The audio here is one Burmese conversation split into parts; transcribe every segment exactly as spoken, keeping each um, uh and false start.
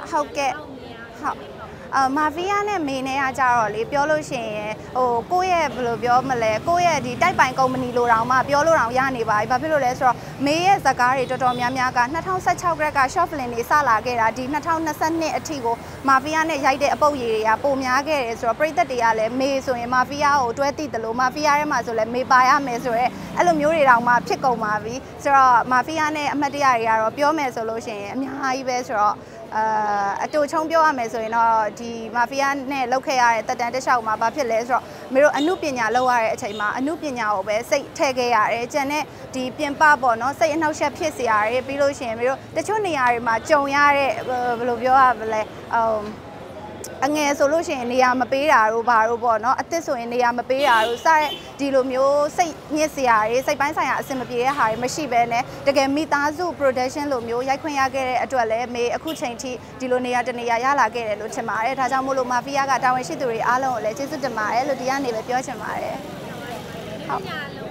ဟုတ်ကဲ့ဟုတ်အာမာဖီးယားနဲ့မေနဲ့ကကြတော့လေပြောလို့ရှိရင်ဟိုကိုယ့်ရဲ့ဘယ်လိုပြောမလဲကိုယ့်ရဲ့ဒီတိုက်ပိုင်ကုမ္ပဏီလိုတောင်မှပြောလို့တောင်ရနေပါပြီဘာဖြစ်လို့လဲဆိုတော့မေရဲ့ဇကားတွေတော်တော်များများက၂၀၁၆ကက short film တွေစလာခဲ့တာဒီ၂၀၂၂အထိကိုမာဖီးယားနဲ့ရိုက်တဲ့အပုပ်ရည်တွေကပုံများခဲ့တယ်ဆိုတော့ပရိသတ်တွေကလည်းမေဆိုရင်မာဖီးယားကိုတွဲသိတယ်လို့မာဖီးယားထဲမှာဆိုလည်းမေပါရမယ်ဆိုတော့အဲ့လိုမျိုးတွေတောင်မှဖြစ်ကုန်ပါပြီဆိုတော့မာဖီးယားနဲ့အမှတ်တရတွေကတော့ပြောမယ်ဆိုလို့ရှိရင်အများကြီးပဲဆိုတော့အာအတူချုံပြောရမယ်ဆိုရင်တော့ဒီမာဖီးယားနဲ့လောက်ခဲ့ရတဲ့တက်တန်တက်လျှောက်မှာဘာဖြစ်လဲဆိုတော့မင်းတို့အမှုပညာလောက်ရတဲ့အချိန်မှာအမှုပညာကိုပဲစိတ်ထည့်ခဲ့ရတယ်ကျန်တဲ့ဒီပြင်ပပေါ့နော်စိတ်အနှောက်အယှက်ဖြစ်စရာတွေပြီးလို့ရှိရင်မင်းတို့တချို့နေရာတွေမှာကြုံရတဲ့ဘယ်လိုပြောရမလဲအမ်အငယ်ဆိုလို့ရှိရင်နေရာမပေးတာတို့ဘာတို့ပေါ့နော်အသစ်ဆိုရင်နေရာမပေးတာတို့စတဲ့ဒီလိုမျိုးစိတ်ညစ်စရာတွေစိတ်ပိုင်းဆိုင်ရာအဆင်မပြေတဲ့ဟာတွေမရှိဘဲနဲ့တကယ်မိသားစု production လိုမျိုးရိုက်ခွင့်ရခဲ့တဲ့အတွက်လည်းမေအခုချိန်ထိဒီလိုနေရာတနေရာရလာခဲ့တယ်လို့ထင်ပါတယ်ဒါကြောင့်မို့လို့မာဖီးယားကတာဝန်ရှိသူတွေအားလုံးကိုလည်းကျေးဇူးတင်ပါတယ်လို့ဒီကနေပဲပြောချင်ပါတယ်ဟုတ်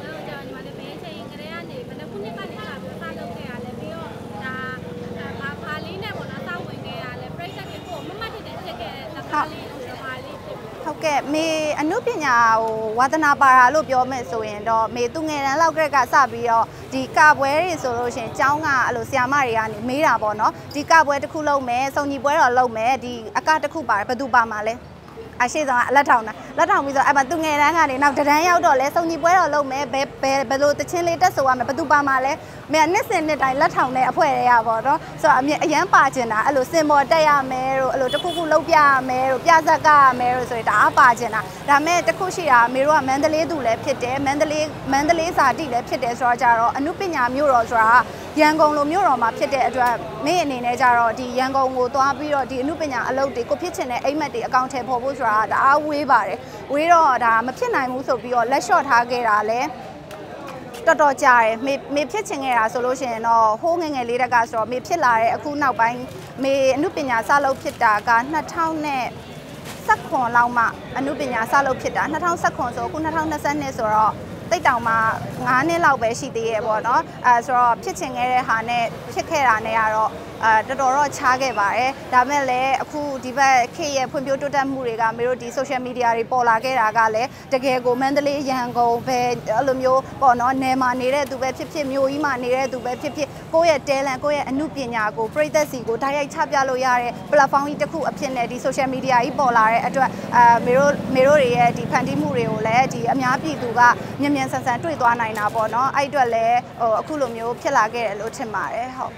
ဟုတ်ကဲ့မေအနုပညာဟိုဝါသနာပါတာလို့ပြောမယ်ဆိုရင်တော့မေသူငယ်တန်းလောက်ကကစပြီးတော့ဒီကပွဲတွေဆိုလို့ရှိရင်ကျောင်းကအဲ့လိုဆရာမတွေကနေမေးတာပေါ့နော်ဒီကပွဲတစ်ခုလုပ်မယ်စုံညီပွဲတော့လုပ်မယ်ဒီအကတစ်ခုပါတယ်ဘယ်သူပါမှာလဲအရှိဆောင်ကလက်ထောင်တာလက်ထောင်ပြီးဆိုအဲ့မှာသူငယ်တန်းကနေနောက်တန်းရောက်တော့လဲစုံညီပွဲတော့လုပ်မယ်ဘယ်ဘယ်ဘယ်လိုတချင်းလေးတက်ဆိုရမယ်ဘယ်သူပါမှာလဲမေနှစ်စင်နှစ်တိုင်းလက်ထောင်တဲ့အဖွဲတွေကပေါ့နော်ဆိုတော့အမြင်အရန်ပါကျင်တာအဲ့လိုစင်ပေါ်တက်ရမယ်တို့အဲ့လိုတစ်ခုခုလုပ်ပြရမယ်တို့ပြဇက်ကရမယ်တို့ဆိုရင်ဒါအပါကျင်တာဒါမဲ့တစ်ခုရှိတာမေတို့ကမန္တလေးသူလည်းဖြစ်တယ်မန္တလေးမန္တလေးစာတိလည်းဖြစ်တယ်ဆိုတော့ကြတော့အနုပညာမျိုးတော်ဆိုတာရန်ကုန်လိုမျိုးတော်မှာဖြစ်တဲ့အတွက်မင်းအနေနဲ့ကြတော့ဒီရန်ကုန်ကိုသွားပြီးတော့ဒီအနုပညာအလုပ်တွေကိုဖြစ်ချင်တဲ့အိမ်မက်တွေအကောင့်ထဲပေါ်ဖို့ဆိုတာဒါအားဝေးပါတယ်ဝေးတော့ဒါမဖြစ်နိုင်ဘူးဆိုပြီးတော့လက်လျှော့ထားခဲ့တာလဲတော်တော်ကြာတယ်မေမေဖြစ်ချင်ခဲ့တာဆိုလို့ရှိရင်တော့ဟိုးငငယ်လေးတက်ကဆိုတော့မေဖြစ်လာတဲ့အခုနောက်ပိုင်းမေအနုပညာစလုပ်ဖြစ်တာက၂၀၁၇လောက်မှအနုပညာစလုပ်ဖြစ်တာ၂၀၁၇ဆိုအခု၂၀၂၂ဆိုတော့တိတ်တောင်မှ၅နှစ်လောက်ပဲရှိသေးရဲ့ပေါ့နော်အဲဆိုတော့ဖြစ်ချင်ခဲ့တဲ့ဟာနဲ့ဖြစ်ခဲ့တာနဲ့ကတော့အဲတော်တော်တော့ချားခဲ့ပါတယ်ဒါမဲ့လည်းအခုဒီဘက်ခေတ်ရဲ့ဖွံ့ဖြိုးတိုးတက်မှုတွေကမတို့ဒီ social media တွေပေါ်လာခဲ့တာကလည်းတကယ်ကိုမန္တလေးရန်ကုန်ပဲအဲ့လိုမျိုးပေါ့နော်နယ်မှာနေတဲ့သူပဲဖြစ်ဖြစ်မြို့ကြီးမှာနေတဲ့သူပဲဖြစ်ဖြစ်ကိုယ့်ရဲ့ talent ကိုယ့်ရဲ့အမှုပညာကိုပရိသတ်စီကိုတိုက်ရိုက်ချပြလို့ရတဲ့ platform ကြီးတစ်ခုအဖြစ်နဲ့ဒီ social media ကြီးပေါ်လာတဲ့အတွက်အဲမေတို့မေတို့တွေရဲ့ဒီဖန်တီးမှုတွေကိုလည်းဒီအများပြည်သူကမြင်မြန်ဆန်ဆန်တွေ့သွားနိုင်တာပေါ့နော်အဲ့အတွက်လည်းဟိုအခုလိုမျိုးဖြစ်လာခဲ့တယ်လို့ထင်ပါတယ်ဟုတ်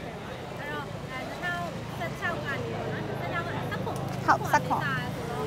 ဟုတ်ဆက်ခွန်ဟုတ်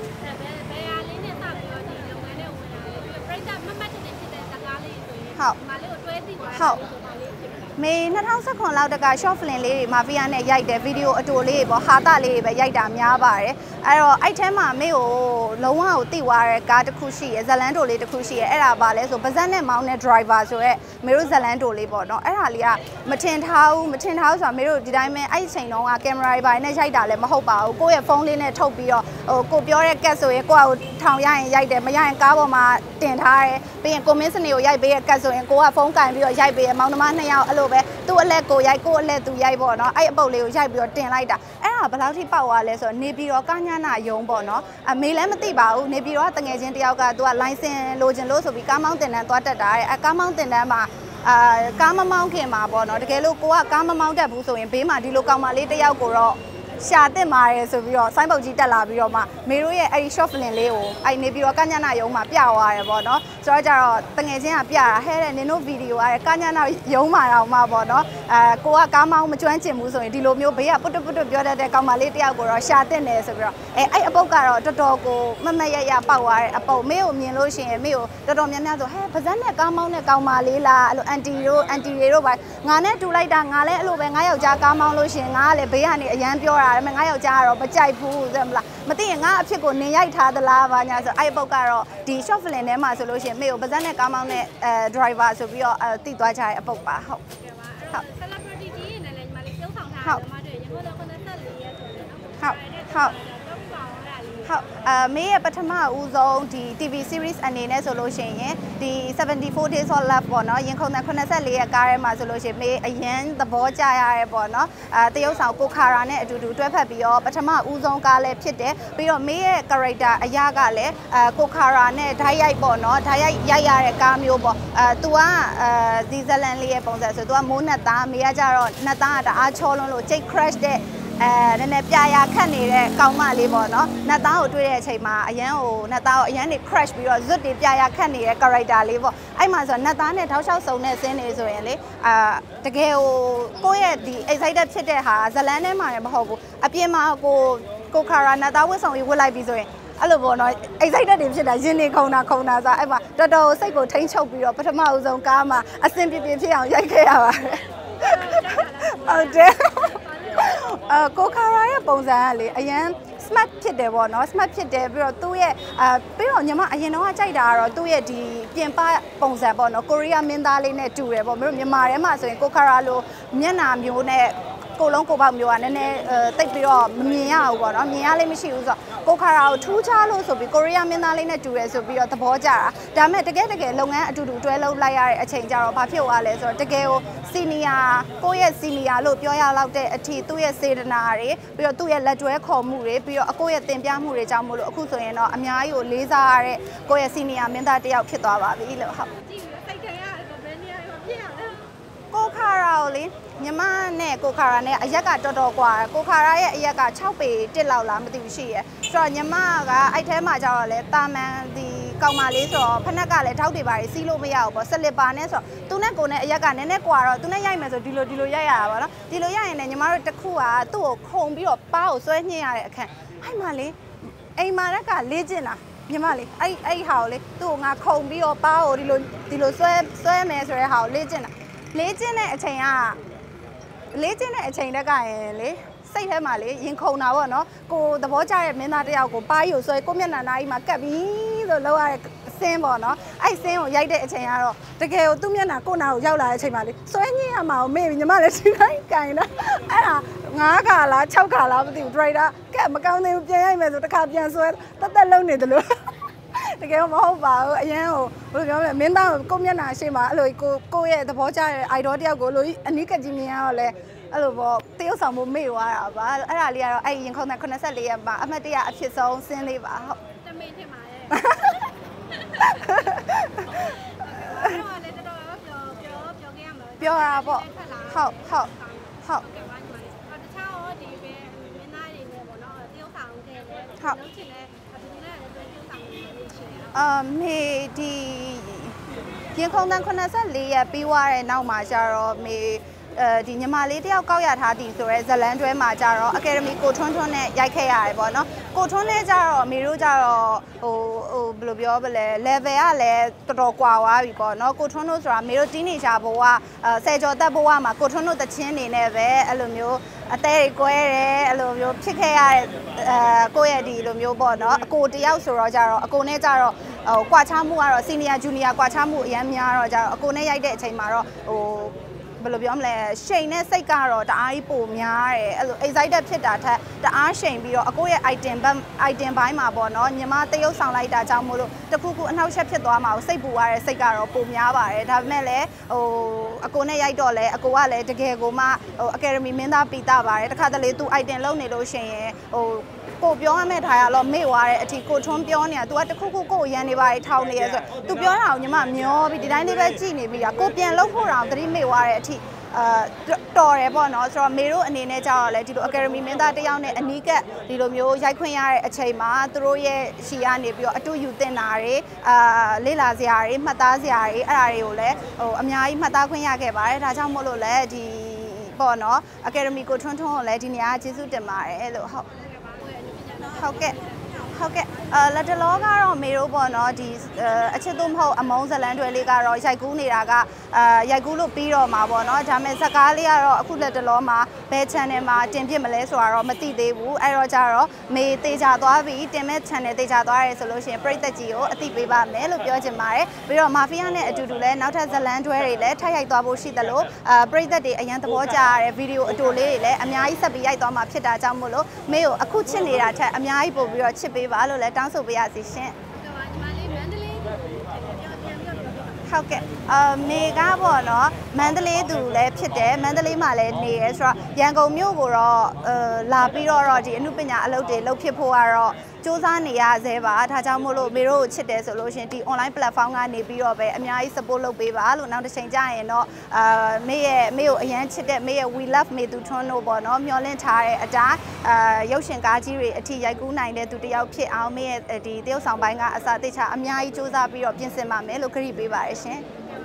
ဟုတ်မေ၂၀၁၇လောက်တက short film လေးတွေမာဖီးယားနဲ့ရိုက်တယ်ဗီဒီယိုအတူလေးတွေပေါ့ဟာတာလေးတွေပဲရိုက်တာများပါတယ်အဲ့တော့အဲ့ထဲမှာမေကိုလုံးဝကိုတိသွားတဲ့ကားတစ်ခုရှိရယ်ဇလန်တိုလေးတစ်ခုရှိရယ်အဲ့ဒါပါလဲဆိုပါဇက်နဲ့မောင်းတဲ့ driver ဆိုရဲမေတို့ဇလန်တိုလေးပေါ့နော်အဲ့ဒါလေးကမထင်ထားဘူးမထင်ထားဘူးဆိုတာမေတို့ဒီတိုင်းပဲအဲ့ဒီချိန်တုန်းကကင်မရာတွေပါနဲ့ရိုက်တာလည်းမဟုတ်ပါဘူးကိုယ့်ရဲ့ဖုန်းလေးနဲ့ထုတ်ပြီးတော့ဟိုကိုပြောတဲ့ကတ်ဆိုရင်ကိုယ့်ကိုထောင်ရရင်ရိုက်တယ်မရရင်ကားပေါ်မှာတင်ထားတယ်ပြီးရင်ကိုမင်းစနေကိုရိုက်ပေးတဲ့ကတ်ဆိုရင်ကိုကဖုန်းကင်ပြီးတော့ရိုက်ပေးရမောင်နှမနှစ်ယောက်အဲ့လိုပဲသူ့အလက်ကိုရိုက်ကိုအလက်သူရိုက်ပေါ့နော်အဲ့အပုတ်လေးကိုရိုက်ပြီးတော့တင်လိုက်တာအဲ့ဒါဘယ်လောက်ထိပေါက်သွားလဲဆိုတော့နေပြီးတော့ကညနာယုံပေါ့နော်အမေလည်းမသိပါဘူးနေပြီးတော့တငယ်ချင်းတယောက်ကသူကလိုင်စင်လိုချင်လို့ဆိုပြီးကားမောင်းတင်တန်းသွားတက်တာတဲ့အဲကားမောင်းတင်တန်းမှာအာကားမမောင်းခင်မှာပေါ့နော်တကယ်လို့ကိုကကားမမောင်းတတ်ဘူးဆိုရင်ဘေးမှာဒီလိုကောင်မလေးတယောက်ကိုတော့ရှာတင်မာရဲဆိုပြီးတော့ဆိုင်းပုတ်ကြီးတက်လာပြီးတော့မှမေတို့ရဲ့အဲ့ဒီ short film လေးကိုအဲ့နေပြီးတော့ကညနာယုံမှာပြသွားတယ်ပေါ့နော်ဆိုတော့ကြတော့တငယ်ချင်းကပြတာဟဲတဲ့နင်တို့ဗီဒီယိုကကညနာယုံမှာတော့မှပေါ့နော်အဲကိုကကားမောင်းမကျွမ်းကျင်ဘူးဆိုရင်ဒီလိုမျိုးဘေးကပုတ်ပုတ်ပြောတတ်တဲ့ကောင်မလေးတယောက်ကိုတော့ရှာတင်တယ်ဆိုပြီးတော့အဲအဲ့အပုတ်ကတော့တော်တော်ကိုမမရရပေါက်သွားတဲ့အပုတ်မေကိုမြင်လို့ရှိရင်မေကိုတော်တော်များများဆိုဟဲပါဇက်နဲ့ကားမောင်းတဲ့ကောင်မလေးလားအဲ့လိုအန်တီတို့အန်တီတွေတို့ပါငါနဲ့တူလိုက်တာငါလည်းအဲ့လိုပဲငါယောက်ျားကားမောင်းလို့ရှိရင်ငါကလည်းဘေးကနေအရန်ပြောတာဒါပေမဲ့ငါယောက်ျားကတော့မကြိုက်ဘူးဆိုမလားမသိရင်ငါအဖြစ်ကိုနင်ရိုက်ထားသလားဘာညာဆိုအဲ့ပုတ်ကတော့ဒီ short film ထဲမှာဆိုလို့ရှိရင်မေကိုပါဇက်နဲ့ကားမောင်းတဲ့အဲ driver ဆိုပြီးတော့အဲတိသွားကြတဲ့အပုတ်ပါဟုတ်ဟုတ် celebrity ကြီးနဲ့လည်းညီမလေးပြုံးဆောင်ထားတယ်ညီမတို့ရေမိုးတော့ concert လေးရဲဆိုတော့ဟုတ်ဟုတ်ဟုတ်အာမေရဲ့ပထမဦးဆုံးဒီ တီ ဗီ series အနေနဲ့ဆိုလို့ရှိရင်ဒီ seventy-four days of love ပေါ့နော်ရင်ခုန်တဲ့eighty-fourရက်ကားထဲမှာဆိုလို့ရှိရင်မေအရင်သဘောကျရရဲပေါ့နော်အာတရုပ်ဆောင်ကိုခါရာနဲ့အတူတူတွဲဖက်ပြီးတော့ပထမဦးဆုံးကားလည်းဖြစ်တယ်ပြီးတော့မေရဲ့ character အရာကလည်းအာကိုခါရာနဲ့ဓာတ်ရိုက်ပေါ့နော်ဓာတ်ရိုက်ရိုက်ရတဲ့ကားမျိုးပေါ့အာ तू ကအာဇီဇလန်လေးရဲ့ပုံစံဆို तू ကမိုးနဲ့သားမေကကြတော့နှစ်သားကတအားချောလွန်းလို့ကြိတ် crash တဲ့အဲနည်းနည်းပြာရာခတ်နေတဲ့ကောင်မလေးပေါ့နော်နတ်သားကိုတွေ့တဲ့အချိန်မှာအရန်ကိုနတ်သားကိုအရန်နေ crash ပြီးတော့ဇွတ်တွေပြာရာခတ်နေတဲ့ character လေးပေါ့အဲ့မှာဆိုနတ်သားနဲ့ထောက်လျှောက်စုံတဲ့ဆင်းနေဆိုရင်လေအာတကယ်ကိုကိုယ့်ရဲ့ဒီ excited ဖြစ်တဲ့ဟာဇလန်းထဲမှာလည်းမဟုတ်ဘူးအပြင်မှာကိုကိုခါရာနတ်သားဝတ်ဆောင်ရေးဝတ်လိုက်ပြီးဆိုရင်အဲ့လိုပေါ့နော် excited တွေဖြစ်တာရင်းနေခုံတာခုံတာဆိုအဲ့မှာတော်တော်စိတ်ကိုထိန်းချုပ်ပြီးတော့ပထမဦးဆုံးကားမှာအဆင်ပြေပြေဖြစ်အောင်ရိုက်ခဲ့ရပါတယ်ဟုတ်တယ်အာကိုခါရာရဲ့ပုံစံကလေအရန် smart ဖြစ်တယ်ပေါ့နော် smart ဖြစ်တယ်ပြီးတော့သူ့ရဲ့အာပြီးတော့ညီမအရင်တော့ကြိုက်တာကတော့သူ့ရဲ့ဒီပြင်ပပုံစံပေါ့နော်ကိုရီးယားမင်းသားလေးနဲ့တူတယ်ပေါ့မင်းတို့မြန်မာထဲမှာဆိုရင်ကိုခါရာလိုမျက်နှာမျိုးနဲ့ကိုလုံးကိုပေါက်မျိုးကနည်းနည်းတိတ်ပြီးတော့မမြင်ရဘူးပေါ့နော်မြင်ရလေးမရှိဘူးဆိုတော့ကိုခါရာကိုထူးခြားလို့ဆိုပြီးကိုရီးယားမင်းသားလေးနဲ့တူရဲဆိုပြီးတော့သဘောကျတာဒါပေမဲ့တကယ်တကယ်လုပ်ငန်းအတူတူတွဲလုပ်လိုက်ရတဲ့အချိန်ကျတော့ဘာဖြစ်သွားလဲဆိုတော့တကယ်ကိုစီနီယာကိုယ့်ရဲ့စီနီယာလို့ပြောရလောက်တဲ့အထိသူ့ရဲ့စေတနာတွေပြီးတော့သူ့ရဲ့လက်တွဲခေါ်မှုတွေပြီးတော့အကိုရဲ့တင်ပြမှုတွေကြောင့်မို့လို့အခုဆိုရင်တော့အများကြီးကိုလေးစားရတဲ့ကိုယ့်ရဲ့စီနီယာမင်းသားတစ်ယောက်ဖြစ်သွားပါပြီလို့ဟုတ်ကိုခါရာကိုလေညီမနဲ့ကိုခါရာနဲ့အရက်ကတော်တော်กว่าကိုခါရာရဲ့အရက်က၆ပေတစ်လောက်လားမသိဘူးရှိရယ်ဆိုတော့ညီမကအဲ့ထဲမှာကျတော့လေတာမန်ဒီကောင်မလေးဆိုတော့ဖနက်ကလည်းထောက်တွေပါစီးလို့မရဘူးပေါ့စလစ်ပါနဲ့ဆိုတော့သူနဲ့ကိုနဲ့အရက်ကနည်းနည်းกว่าတော့သူနဲ့ရိုက်မယ်ဆိုဒီလိုဒီလိုရိုက်ရတာပါနော်ဒီလိုရိုက်ရင်လည်းညီမတို့တစ်ခုကသူ့ကိုခုံပြီးတော့ပါးကိုဆွဲညှိရတဲ့အခန်းအဲ့မှာလေအိမ်မာရက်ကလေးကျင်လားညီမလေးအဲ့အဲ့ဟာကိုလေသူ့ကိုငါခုံပြီးတော့ပါးကိုဒီလိုဒီလိုဆွဲဆွဲမယ်ဆိုတဲ့ဟာကိုလေးကျင်တာလေးကျင်တဲ့အချိန်ကလေးကျင်တဲ့အချိန်တက်ကရင်လေစိတ်ထဲမှာလေရင်ခုန်တာပေါ့နော်ကိုသဘောကျတဲ့မင်းသားတယောက်ကိုပါးယူဆွဲကိုမျက်နှာနားကြီးမှာကပ်ပြီးဆိုလောက်ရတဲ့ဆင်းပေါ့နော်အဲ့ဆင်းကိုရိုက်တဲ့အချိန်ကတော့တကယ်ကိုသူ့မျက်နှာကိုနာကိုရောက်လာတဲ့အချိန်မှာလေဆွဲညင်းရမှာကိုမေ့ပြီးညီမလည်းဒီတိုင်းကင်တာအဲ့ဒါငါးခါလား၆ခါလားမသိဘူးဒရိုက်တာကဲမကောင်းသေးဘူးပြန်ရိုက်မယ်ဆိုတစ်ခါပြန်ဆွဲတက်တက်လုံးနေတယ်လို့တကယ်မဟုတ်ပါဘူးအရန်ကိုဘယ်လိုပြောမလဲမင်းသားကိုကိုမျက်နှာရှိမှာအဲ့လိုကိုကိုရဲ့သဘောကျတဲ့ idol တယောက်ကိုလို့အနီးကကြီးမြင်ရတော့လဲအဲ့လိုပေါ့တရုပ်ဆောင်မှုမေ့သွားတာပါအဲ့ဒါလေးကတော့အဲ့ရင်ခုန်တဲ့eighty-fourရက်မှာအမှတ်တရအဖြစ်ဆုံးဆင်းလေးပါဟုတ်တမင်ထင်ပါရဲ့အဲ့တော့လည်းတော်တော်ပြောပြောပြောခဲ့ရမှာပြောတာပေါ့ဟုတ်ဟုတ်ဟုတ်တခြားရောဒီပဲမင်းသားတွေနဲ့ပေါ့နော်တရုပ်ဆောင်တဲ့လည်းဟုတ်လုံးချင်တဲ့အာမေဒီရင်ခုန်တဲ့eighty-fourရက်ပြီးသွားတဲ့နောက်မှာကျတော့မေအဲဒီညီမလေးတယောက်ကောက်ရထားသည်ဆိုရဲဇလန်းတွဲမှာကျတော့ Academy ကိုထွန်းထွန်းနဲ့ရိုက်ခဲ့ရတယ်ပေါ့နော်ကိုထွန်းနဲ့ကျတော့မေတို့ကျတော့ဟိုဟိုဘယ်လိုပြောပလဲ level ကလည်းတော်တော်ကွာသွားပြီပေါ့နော်ကိုထွန်းတို့ဆိုတာမေတို့တင်းနေချာဘဝအဲဆယ်ကျော်သက်ဘဝမှာကိုထွန်းတို့တချင်းနေနဲ့ပဲအဲ့လိုမျိုးအသေးတွေကွဲတယ်အဲ့လိုမျိုးဖြစ်ခဲ့ရတဲ့အဲကိုယ့်ရဲ့ဒီလိုမျိုးပေါ့နော်အကိုတယောက်ဆိုတော့ကျတော့အကိုနဲ့ကျတော့ဟိုကွာချမှုကတော့ senior junior ကွာချမှုအများများတော့ကျတော့အကိုနဲ့ရိုက်တဲ့အချိန်မှာတော့ဟိုဘယ်လိုပြောမလဲရှိန်နဲ့စိတ်ကတော့တအားကြီးပိုများတယ်အဲ့လို excited ဖြစ်တာထက်တအားရှိန်ပြီးတော့အကိုရဲ့ item ဘက် item ဘိုင်းမှာပေါ့နော်ညီမတရုပ်ဆောင်လိုက်တာကြောင့်မို့လို့တခုခုအနှောက်အယှက်ဖြစ်သွားမှာကိုစိတ်ပူရတဲ့စိတ်ကတော့ပိုများပါတယ်ဒါပေမဲ့လည်းဟိုအကိုနဲ့ရိုက်တော့လဲအကိုကလည်းတကယ်ကိုမှဟို Academy မင်းသားပီတာပါတယ်တခါတလေသူ item လုပ်နေလို့ရှိရင်ဟိုကိုပြောရမယ့်ထားရတော့မေ့သွားတဲ့အထိကိုထွန်းပြောနေတာ तू ကတခုခုကိုရန်နေပါလေထောင်းနေရဆို तू ပြောတာကိုညီမမျောပြီးဒီတိုင်းလေးပဲကြည်နေပြီးတာကိုပြန်လှုပ်ဖို့တောင်သတိမေ့သွားတဲ့အထိအာတော်တယ်ပေါ့နော်ဆိုတော့မေတို့အနေနဲ့ကြတော့လေဒီလို Academy မင်းသားတယောက်နဲ့အနီးကပ်ဒီလိုမျိုးရိုက်ခွင့်ရတဲ့အချိန်မှာသူတို့ရဲ့ရှီကနေပြီးတော့အတူယူတင်တာတွေအာလေ့လာစရာတွေမှတ်သားစရာတွေအဲ့ဒါတွေကိုလည်းဟိုအများကြီးမှတ်သားခွင့်ရခဲ့ပါတယ်ဒါကြောင့်မို့လို့လည်းဒီပေါ့နော် Academy ကိုထွန်းထွန်းကိုလည်းဒီနေရာကျေးဇူးတင်ပါတယ်လို့ဟုတ်ဟုတ်ကဲ့ဟုတ်ကဲ့အာလက်တလောကတော့မေတို့ပေါ့နော်ဒီအချစ်သူမဟုတ်အမုန်းဇလန်တွေလေးကတော့ရိုက်ကူးနေတာကအာရိုက်ကူးလို့ပြီးတော့မှာပေါ့နော်ဒါပေမဲ့ဇကားလေးကတော့အခုလက်တလောမှာဘယ် channel မှာတင်ပြမလဲဆိုတာတော့မသိသေးဘူးအဲ့တော့ကြတော့မေတေချာသွားပြီးတင်မဲ့ channel တေချာသွားရဲဆိုလို့ရှိရင်ပရိသတ်ကြီးကိုအသိပေးပါမယ်လို့ပြောချင်ပါတယ်ပြီးတော့မာဖီးယားနဲ့အတူတူလဲနောက်ထပ်ဇလန်တွဲတွေလည်းထိုက်ရိုက်သွားဖို့ရှိသလိုအာပရိသတ်တွေအရင်သဘောကျရတဲ့ဗီဒီယိုအတူလေးတွေလည်းအများကြီးဆက်ပြီးရိုက်သွားမှာဖြစ်တာကြောင့်မို့လို့မေကိုအခုချစ်နေတာထက်အများကြီးပို့ပြီးတော့ချစ်ပေးပါလို့လည်းတောင်းဆိုပေးရစီရှင်ဟုတ်ကဲ့အာမေကပေါ့နော်မန္တလေးသူလည်းဖြစ်တယ်မန္တလေးမှာလည်းနေရဲဆိုတော့ရန်ကုန်မြို့ကိုတော့အာလာပြီးတော့ဒီအမှုပညာအလုပ်တွေလုပ်ဖြစ်ဖို့ကတော့စူးစမ်းနေရသေးပါဒါကြောင့်မို့လို့မေတို့ကိုချစ်တယ်ဆိုလို့ရှင်ဒီ online platform ကနေပြီးတော့ပဲအများကြီး support လုပ်ပေးပါလို့နောက်တစ်ချိန်ကျရင်တော့အာမေရဲ့မေကိုအရန်ချစ်တဲ့မေရဲ့ we love မေသူထွန်းတို့ပေါ့နော်မျှော်လင့်ထားတဲ့အတိုင်းအာရုပ်ရှင်ကားကြီးတွေအထိရိုက်ကူးနိုင်တဲ့သူတယောက်ဖြစ်အောင်မေရဲ့ဒီတရုတ်ဆောင်ပိုင်းကအစာတိတ်ချအများကြီးစူးစမ်းပြီးတော့ပြင်ဆင်ပါမယ်လို့ခရီးပေးပါရရှင်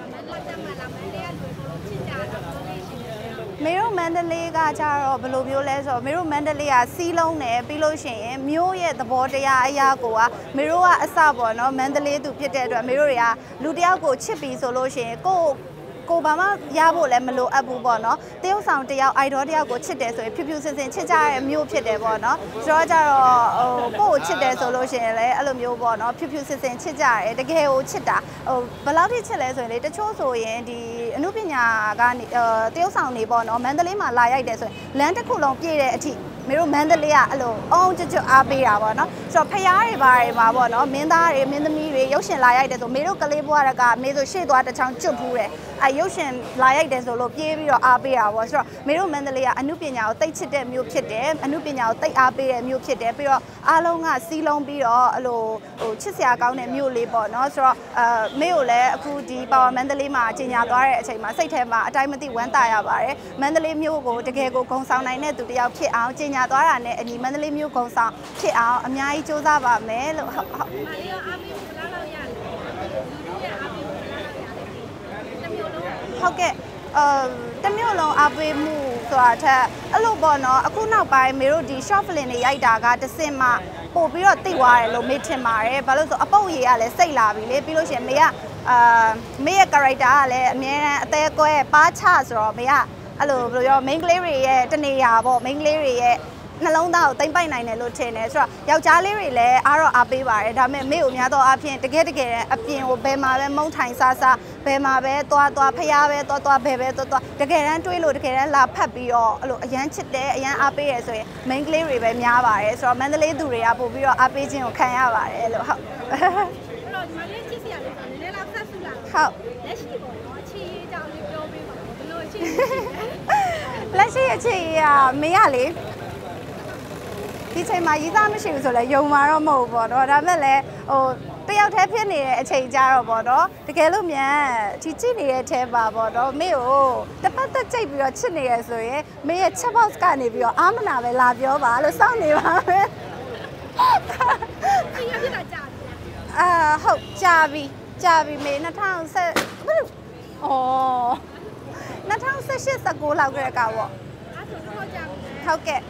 မေတို့မန္တလေးကကြတော့ဘယ်လိုမျိုးလဲဆိုတော့မေတို့မန္တလေးကစီးလုံးတယ်ပြီးလို့ရှိရင်မြို့ရဲ့သဘောတရားအရာကိုကမေတို့ကအစပေါ့နော်မန္တလေးသူဖြစ်တဲ့အတွက်မေတို့တွေကလူတယောက်ကိုချစ်ပြီးဆိုလို့ရှိရင်ကိုကိုဘာမှရဖို့လည်းမလိုအပ်ဘူးပေါ့နော်တရုတ်ဆောင်တယောက် idol တယောက်ကိုချစ်တယ်ဆိုရင်ဖြူဖြူစင်စင်ချစ်ကြတဲ့မျိုးဖြစ်တယ်ပေါ့နော်ဆိုတော့ကြတော့ဟိုကိုကိုချစ်တယ်ဆိုလို့ရှိရင်လည်းအဲ့လိုမျိုးပေါ့နော်ဖြူဖြူစင်စင်ချစ်ကြတယ်တကယ်ကိုချစ်တာဟိုဘယ်လောက်ထိချစ်လဲဆိုရင်လေတချို့ဆိုရင်ဒီအမှုပညာကနေတရုတ်ဆောင်နေပေါ့နော်မန္တလေးမှာလာရိုက်တယ်ဆိုရင်လမ်းတစ်ခုလုံးပြည့်တဲ့အထိမေတို့မန္တလေးကအဲ့လိုအောင်ကြွကြွအားပေးတာပေါ့နော်ဆိုတော့ဖျားတွေပါတွေမှာပေါ့နော်မင်းသားတွေမင်းသမီးတွေရုပ်ရှင်လာရိုက်တယ်ဆိုမေတို့ကလေးဘွားကမေဆိုရှေ့သွားတစ်ချောင်းကျွတ်ဖူးတယ်အဲရုပ်ရှင်လာရိုက်တယ်ဆိုလို့ပြေးပြီးတော့အားပေးတာပေါ့ဆိုတော့မေတို့မန္တလေးကအမှုပညာကိုတိတ်ချစ်တဲ့မျိုးဖြစ်တယ်အမှုပညာကိုတိတ်အားပေးတဲ့မျိုးဖြစ်တယ်ပြီးတော့အားလုံးကစီးလုံးပြီးတော့အဲ့လိုဟိုချစ်စရာကောင်းတဲ့မျိုးလေးပေါ့နော်ဆိုတော့အဲမေကိုလည်းအခုဒီ Power မန္တလေးမှာကြီးညာသွားတဲ့အချိန်မှာစိတ်ထဲမှာအတိုင်းမသိဝမ်းသာရပါတယ်မန္တလေးမျိုးကိုတကယ်ကိုဂုဏ်ဆောင်နိုင်တဲ့သူတယောက်ဖြစ်အောင်ကြီးညာသွားတာနဲ့အညီမန္တလေးမျိုးဂုဏ်ဆောင်ဖြစ်အောင်အများကြီးစူးစမ်းပါမယ်လို့ဟုတ်ဟုတ်မာလီယောအားပေးဖို့လားလောက်ရတယ်လူတွေအားပေးဖို့လားလောက်ရတယ်တမျိုးလုံးဟုတ်ကဲ့အာတမျိုးလုံးအားပေးမှုဆိုတာထက်အဲ့လိုပေါ့နော်အခုနောက်ပိုင်းမေတို့ဒီ short film တွေရိုက်တာကတစ်စင်မှပို့ပြီးတော့တိတ်သွားတယ်လို့မေထင်ပါတယ်ဘာလို့ဆိုအပုတ်ရည်ကလည်းစိတ်လာပြီလေပြီးလို့ရှိရင်မေကအာမေရဲ့ character ကလည်းအမြဲတမ်းအသေးကွဲပါချဆိုတော့မေကအဲ့လိုဘယ်လိုပြော main ကလေးတွေရဲ့တနေရာပေါ့ main ကလေးတွေရဲ့နှလုံးသားကိုတိမ့်ပိုက်နိုင်တယ်လို့ထင်တယ်ဆိုတော့ယောက်ျားလေးတွေလည်းအားတော့အားပေးပါတယ်ဒါပေမဲ့မေကိုများတော့အပြင်တကယ်တကယ်အပြင်ကိုဘယ်မှာပဲမုံထိုင်ဆာဆာဘယ်မှာပဲသွားသွားဖျားပဲသွားသွားဘယ်ပဲသွားသွားတကယ်တမ်းတွေးလို့တကယ်တမ်းလာဖတ်ပြီးတော့အဲ့လိုအရန်ချစ်တယ်အရန်အားပေးရဆိုရင် main ကလေးတွေပဲများပါတယ်ဆိုတော့မန္တလေးသူတွေကပို့ပြီးတော့အားပေးခြင်းကိုခံရပါတယ်လို့ဟုတ်အဲ့တော့ဒီမှာလေးချစ်စရာလေးဆိုနည်းနည်းလောက်ဆက်စုလာဟုတ်လက်ရှိပေါ့နော်ချီရေးကြောင်းလေးပြောပေးပါဘယ်လိုချီရေးလက်ရှိအချီရေးကမေကလေဒီချိန်မှာရေးသားမရှိဘူးဆိုလဲယုံမှာတော့မဟုတ်ပေါ့နော်ဒါပေမဲ့လည်းဟိုတယောက်တည်းဖြစ်နေတဲ့အချိန်ကြတော့ပေါ့နော်တကယ်လို့မြန်ဒီကြည့်နေတဲ့အထဲပါပေါ့နော်မေကိုတစ်ပတ်သက်ကြိတ်ပြီးတော့ချစ်နေရဆိုရင်မေရဲ့ chat box ကနေပြီးတော့အာမနာပဲလာပြောပါလို့စောင့်နေပါမယ်ဒီရဖြစ်တာကြာပြီအာဟုတ်ကြာပြီကြာပြီမေ၂၀၁၀ဘယ်ဩ၂၀၁၈ ၁၉လောက်ကလေးကပေါ့အဲ့ဆိုတော့ကြာပြီဟုတ်ကဲ့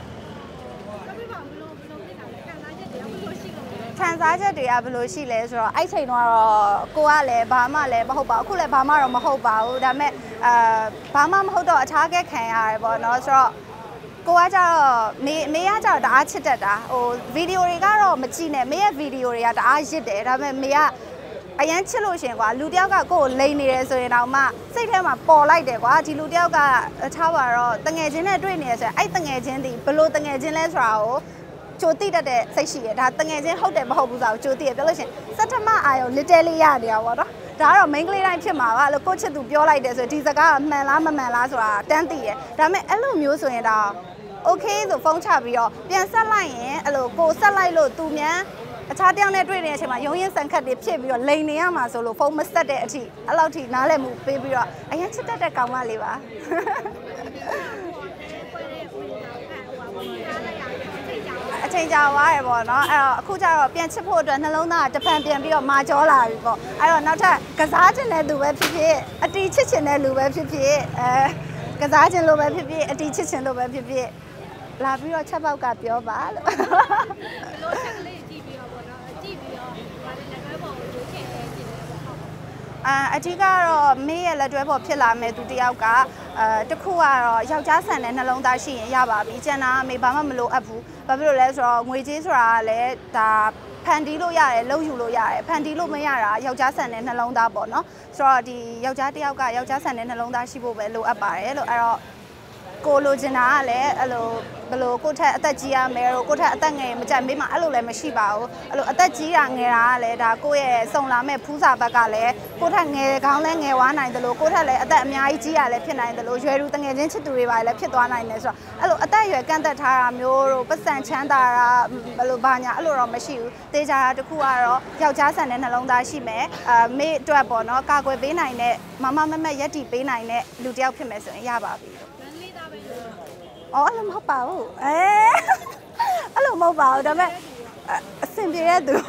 ခံစားချက်တွေကဘယ်လိုရှိလဲဆိုတော့အဲ့ချိန်တော့ကိုကလည်းဘာမှလည်းမဟုတ်ပါဘူးအခုလည်းဘာမှတော့မဟုတ်ပါဘူးဒါပေမဲ့အာဘာမှမဟုတ်တော့အထားကက်ခံရတယ်ပေါ့နော်ဆိုတော့ကိုကကြတော့မေမေကကြတော့တအားချစ်တတ်တာဟိုဗီဒီယိုတွေကတော့မကြည့်နဲ့မေရဲ့ဗီဒီယိုတွေကတအားရစ်တယ်ဒါပေမဲ့မေကအရန်ချစ်လို့ရှင်ကွာလူတယောက်ကကိုယ်ကိုလိန်နေတယ်ဆိုရင်တော့မှစိတ်ထဲမှာပေါ်လိုက်တယ်ကွာဒီလူတယောက်ကထားပါတော့တငယ်ချင်းနဲ့တွေ့နေရဆိုရင်အဲ့တငယ်ချင်းဒီဘလို့တငယ်ချင်းလဲဆိုတာကိုကြိုတိတတ်တဲ့စိတ်ရှိရဒါတငယ်ချင်းဟုတ်တယ်မဟုတ်ဘူးဆိုတော့ကြိုတိရပြောလို့ရှင်စက်ထမအာယုံ literally ရနေတာပေါ့နော်ဒါကတော့ main ကလေးတိုင်းဖြစ်မှာပါလို့ကိုချစ်သူပြောလိုက်တယ်ဆိုဒီစကားကမှန်လားမမှန်လားဆိုတာတန်းသိရဒါပေမဲ့အဲ့လိုမျိုးဆိုရင်တော့ okay ဆိုဖုန်းချပြီးတော့ပြန်ဆက်လိုက်ရင်အဲ့လိုကိုဆက်လိုက်လို့သူမြန်အခြားတယောက်နဲ့တွေ့နေတဲ့အချိန်မှာရုံရင်ဆန်ခတ်တွေဖြစ်ပြီးတော့လိန်နေရမှာဆိုလို့ဖုန်းမဆက်တဲ့အထိအဲ့လောက်ထိနားလည်မှုပေးပြီးတော့အရင်ချစ်တတ်တဲ့ကောင်မလေးပါအချိန်ကြာသွားရပေါ့နော်အဲ့တော့အခုကျတော့ပြန်ချစ်ဖို့အတွက်နှလုံးသားတပံပြန်ပြီးတော့မာကြောလာပြီပေါ့အဲ့တော့နောက်ထပ်ကစားချင်တဲ့လူပဲဖြစ်ဖြစ်အတီချစ်ချင်တဲ့လူပဲဖြစ်ဖြစ်အဲကစားချင်လို့ပဲဖြစ်ဖြစ်အတီချစ်ချင်လို့ပဲဖြစ်ဖြစ်လာပြီးတော့ချက်ပေါက်ကပြောပါလို့ဘလို့ချက်ကလေးကြည့်ပြီးတော့ပေါ့နော်ကြည့်အာအဓိကတော့မေးရလက်တွဲပေါ်ဖြစ်လာမဲ့သူတယောက်ကအဲတခုကတော့ယောက်ျားဆန်တဲ့နှလုံးသားရှိရင်ရပါပြီကျန်တာမေဘာမှမလိုအပ်ဘူးဘာဖြစ်လို့လဲဆိုတော့ငွေကြေးဆိုတာကလည်းဒါဖန်တီးလို့ရတယ်လှုပ်ယူလို့ရတယ်ဖန်တီးလို့မရတာယောက်ျားဆန်တဲ့နှလုံးသားပေါ့နော်ဆိုတော့ဒီယောက်ျားတယောက်ကယောက်ျားဆန်တဲ့နှလုံးသားရှိဖို့ပဲလိုအပ်ပါတယ်လို့အဲ့တော့ကိုလိုချင်တာကလည်းအဲ့လိုဘယ်လိုကိုထက်အသက်ကြီးရမယ်လို့ကိုထက်အသက်ငယ်မကြိုက်မေးမှအဲ့လိုလည်းမရှိပါဘူးအဲ့လိုအသက်ကြီးတာငယ်တာကလည်းဒါကိုယ့်ရဲ့စုံလာမဲ့ဖူးစာဘက်ကလည်းကိုထက်ငယ်ကောင်းလဲငယ်ဝါနိုင်တယ်လို့ကိုထက်လည်းအသက်အများကြီးကြီးရလည်းဖြစ်နိုင်တယ်လို့ရွယ်သူတငယ်ချင်းချစ်သူတွေပါလည်းဖြစ်သွားနိုင်တယ်ဆိုတော့အဲ့လိုအသက်အရွယ်ကန့်သက်ထားတာမျိုးတို့ပတ်စံချမ်းသာတာဘယ်လိုဘာညာအဲ့လိုတော့မရှိဘူးတေချာတာတစ်ခုကတော့ယောက်ျားဆန်တဲ့နှလုံးသားရှိမယ်အဲမေ့အတွက်ပေါ့နော်ကာကွယ်ပေးနိုင်တဲ့မမမမက်ရက်တီပေးနိုင်တဲ့လူတစ်ယောက်ဖြစ်မယ်ဆိုရင်ရပါပြီอ๋อအဲ့လိုမဟုတ်ပါဘူးအဲအဲ့လိုမဟုတ်ပါဘူးဒါပေမဲ့အဆင်ပြေတဲ့သူ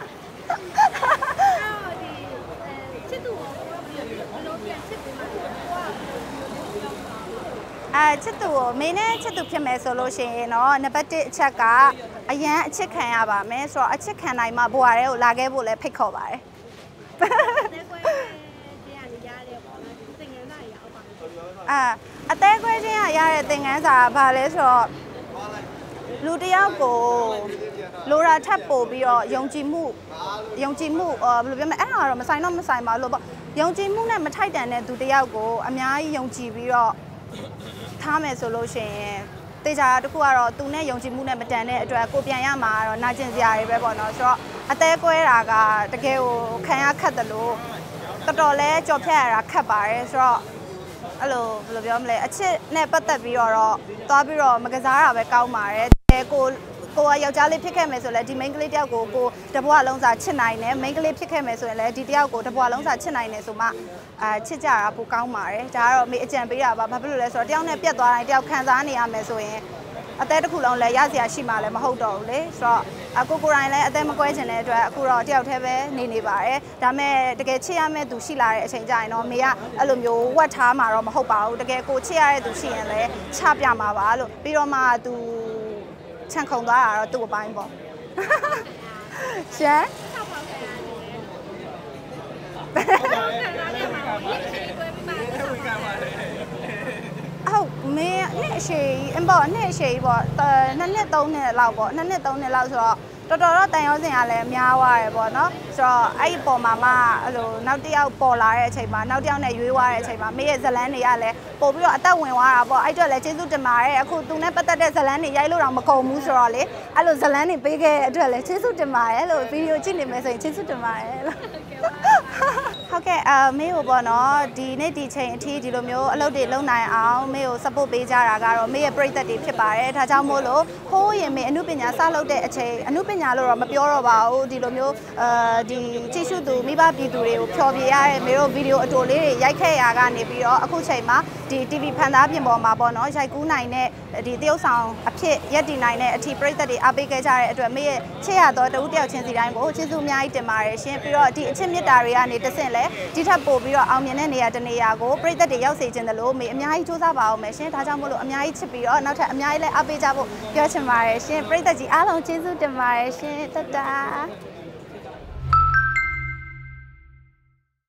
ချစ်သူဘယ်လိုပြန်ချစ်သူအဲချစ်သူကိုမင်းနဲ့ချစ်သူဖြစ်မယ်ဆိုလို့ရှိရင်တော့နံပါတ်တစ်အချက်ကအရန်အချစ်ခံရပါမယ်ဆိုတော့အချစ်ခံနိုင်မှဘွားတွေကိုလာခဲ့ဖို့လည်းဖိတ်ခေါ်ပါတယ်အာအသေးခွဲချင်းရရတဲ့သင်ခန်းစာကဘာလဲဆိုတော့လူတယောက်ကိုလိုရာထပ်ပို့ပြီးတော့ယုံကြည်မှုယုံကြည်မှုဘယ်လိုပြောမလဲအဲ့ဒါတော့မဆိုင်တော့မဆိုင်ပါလို့ပေါ့ယုံကြည်မှုနဲ့မထိုက်တန်တဲ့သူတယောက်ကိုအများကြီးယုံကြည်ပြီးတော့ထားမယ်ဆိုလို့ရှိရင်တေချာတခုကတော့သူနဲ့ယုံကြည်မှုနဲ့မတန်တဲ့အတွက်ကိုပြန်ရမှာတော့နာကျင်စရာတွေပဲပေါ့နော်ဆိုတော့အသေးကွဲတာကတကယ်ကိုခံရခက်တယ်လို့တော်တော်လဲကြော်ဖြတ်ရတာခက်ပါတယ်ဆိုတော့အဲ့လိုဘယ်လိုပြောမလဲအချစ်နဲ့ပတ်သက်ပြီးတော့သွားပြီးတော့မကစားတာပဲကောင်းပါတယ်ကိုကိုကယောက်ျားလေးဖြစ်ခဲ့မယ်ဆိုလည်းဒီ main ကလေးတယောက်ကိုကိုတဘွားလုံးစာချစ်နိုင်တယ် main ကလေးဖြစ်ခဲ့မယ်ဆိုရင်လည်းဒီတယောက်ကိုတဘွားလုံးစာချစ်နိုင်တယ်ဆိုမှအာချစ်ကြတာပိုကောင်းပါတယ်ဒါကတော့မေအကြံပေးတာပါဘာဖြစ်လို့လဲဆိုတော့တယောက်နဲ့ပြတ်သွားတိုင်းတယောက်ခံစားနေရမယ်ဆိုရင်အသက်တစ်ခုလုံးလည်းရစရာရှိမှလည်းမဟုတ်တော့ဘူးလေဆိုတော့အကိုကိုတိုင်းလည်းအသက်မကွဲချင်တဲ့အတွက်အခုတော့တယောက်တည်းပဲနေနေပါတယ်ဒါမဲ့တကယ်ချစ်ရမယ့်သူရှိလာတဲ့အချိန်ကျရင်တော့မေကအဲ့လိုမျိုးဝတ်ထားမှာတော့မဟုတ်ပါဘူးတကယ်ကိုချစ်ရတဲ့သူရှိရင်လည်းချပြမှာပါလို့ပြီးတော့မှသူချန်ခုံသွားတာတော့သူ့အပိုင်းပေါ့ရှမ်းဟုတ်မင်းနဲ့အရှိအင်းပေါ့နဲ့အရှိပေါ့နှစ်နှစ်သုံးနှစ်လောက်ပေါ့နှစ်နှစ်သုံးနှစ်လောက်ဆိုတော့တော်တော်တော့တန်ရောစင်ကလည်းများသွားတယ်ပေါ့နော်ဆိုတော့အဲ့ဒီပေါ်မှာမှအဲ့လိုနောက်တစ်ယောက်ပေါ်လာတဲ့အချိန်မှာနောက်တစ်ယောက်နဲ့ရွေးသွားတဲ့အချိန်မှာမေရဲ့ဇလန်းတွေကလည်းပို့ပြီးတော့အသက်ဝင်သွားတာပေါ့အဲ့အတွက်လည်းကျေးဇူးတင်ပါတယ်အခုသူနဲ့ပတ်သက်တဲ့ဇလန်းတွေရိုက်လို့တော့မကုန်ဘူးဆိုတော့လေအဲ့လိုဇလန်းတွေပေးခဲ့တဲ့အတွက်လည်းကျေးဇူးတင်ပါတယ်လို့ဗီဒီယိုကြည့်နေမယ်ဆိုရင်ကျေးဇူးတင်ပါတယ်လို့ဟုတ်ကဲ့အမေကိုပေါ့နော်ဒီနေ့ဒီချိန်အထိဒီလိုမျိုးအလုပ်တွေလုပ်နိုင်အောင်မေကို support ပေးကြတာကတော့မေရဲ့ပရိသတ်တွေဖြစ်ပါတယ်ဒါကြောင့်မို့လို့ဟိုးရင်မေအမှုပညာစလုပ်တဲ့အချိန်အမှုပညာလို့တော့မပြောတော့ပါဘူးဒီလိုမျိုးအဲဒီကြည့်ရှုသူမိဘပြည်သူတွေကိုဖျော်ပြရတဲ့မေတို့ဗီဒီယိုအတိုလေးတွေရိုက်ခဲ့ရကနေပြီးတော့အခုချိန်မှာဒီ တီဗီ ဖန်သားပြင်ပေါ်မှာပေါ့နော်ရိုက်ကူးနိုင်တဲ့ဒီတရုတ်ဆောင်အဖြစ်ရက်တည်နိုင်တဲ့အထီပရိသတ်တွေအားပေးခဲ့ကြတဲ့အတွက်မေရဲ့ချစ်ရတော့တဦးတယောက်ချင်းစီတိုင်းကိုကျေးဇူးအများကြီးတင်ပါတယ်ရှင်ပြီးတော့ဒီအချစ်မြတ်တာတွေကနေတဆင့်လဲဒီထက်ပိုပြီးတော့အောင်မြင်တဲ့နေရာတနေရာကိုပရိသတ်တွေရောက်စေခြင်းတလို့မေအများကြီးစူးစမ်းပါအောင်မယ်ရှင်ဒါကြောင့်မို့လို့အများကြီးချစ်ပြီးတော့နောက်ထပ်အများကြီးလဲအားပေးကြဖို့ပြောချင်ပါတယ်ရှင်ပရိသတ်ကြီးအားလုံးကျေးဇူးတင်ပါတယ်ရှင်တတ